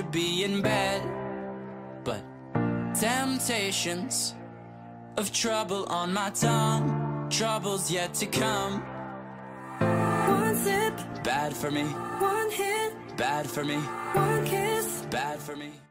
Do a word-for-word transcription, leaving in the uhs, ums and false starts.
be in bed, but temptations of trouble on my tongue, troubles yet to come. One sip, Bad for me, one hit, bad for me, one kiss. bad for me.